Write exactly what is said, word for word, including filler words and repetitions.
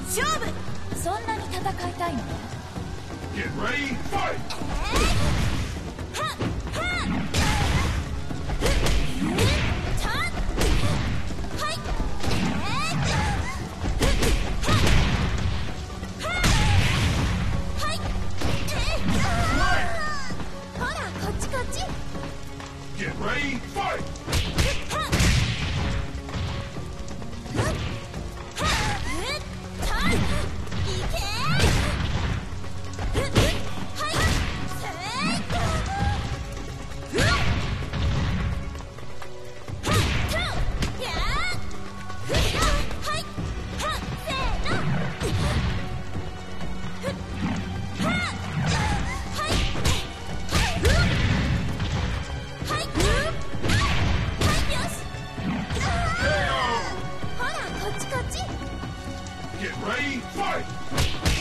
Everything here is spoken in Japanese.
勝負。そんなに戦いたいの？ Get ready, fight! ほらこっちこっち。 Get ready, fight! ほらこっちこっち。 Get ready, fight!